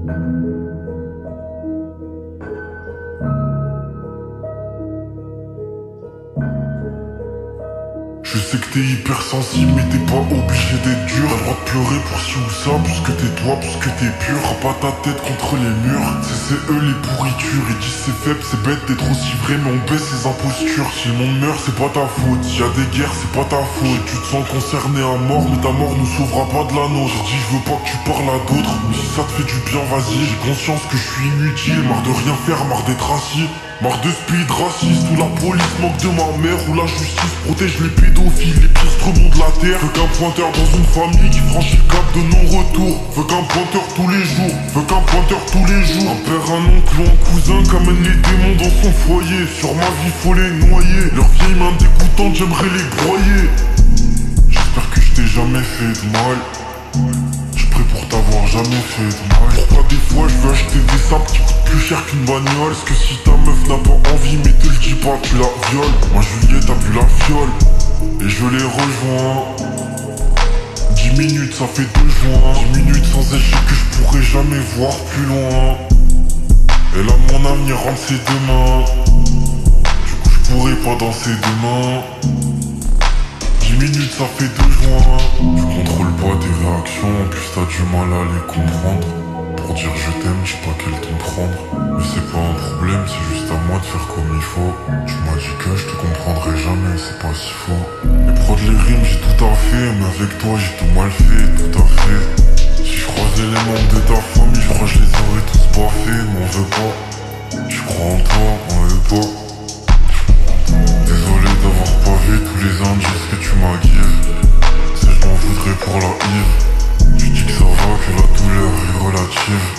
Je sais que t'es hypersensible mais t'es pas obligé d'être dur. T'as le droit de pleurer pour ci ou ça, puisque t'es toi, puisque t'es pur. Rabat ta tête contre les murs, c'est eux les pourritures. Ils disent c'est faible, c'est bête d'être aussi vrai, mais on baisse les impostures. Si le monde meurt c'est pas ta faute, s'il y a des guerres c'est pas ta faute. Tu te sens concerné à mort, mais ta mort nous sauvera pas de la nôtre. Je dis je veux pas que tu parles à d'autres, mais si ça te fait du bien vas-y. J'ai conscience que je suis inutile, marre de rien faire, marre d'être assis. Marre de ce pays de raciste où la police manque de ma mère, où la justice protège les pédophiles, les piastres de la terre. Veux qu'un pointeur dans une famille qui franchit le cap de non-retour. Veux qu'un pointeur tous les jours, veux qu'un pointeur tous les jours. Un père, un oncle ou un cousin qu'amène les démons dans son foyer. Sur ma vie faut les noyer, leurs vieilles mains dégoûtantes j'aimerais les broyer. J'espère que je t'ai jamais fait de mal, je prie pour t'avoir jamais fait de mal. Pourquoi des fois je veux acheter des sables qui coûtent plus cher qu'une bagnole? Est-ce que si ta meuf n'a pas envie mais te le dis pas, tu la violes? Moi Juliette a bu la fiole et je les rejoins. 10 minutes ça fait 2 juin, 10 minutes sans échec que je pourrais jamais voir plus loin. Et là mon avenir rentre ses deux mains, du coup je pourrais pas danser demain. 10 minutes ça fait 2 juin. Tu contrôles pas tes réactions, en plus t'as du mal à les comprendre. Pour dire je t'aime, je sais pas quel ton prendre. Mais c'est pas un problème, c'est juste à moi de faire comme il faut. Tu m'as dit que je te comprendrai jamais, c'est pas si faux. Les prods, les rimes, j'ai tout à fait, mais avec toi j'ai tout mal fait, tout à fait. Si je croisais les membres de ta famille, je crois que je les aurais tous baffés. M'en veux pas, je crois en toi, m'en veux pas. Désolé d'avoir pas vu tous les indices que tu m'as give. Ça je m'en voudrais pour la hive. Tu dis que ça va, que la douleur est relative.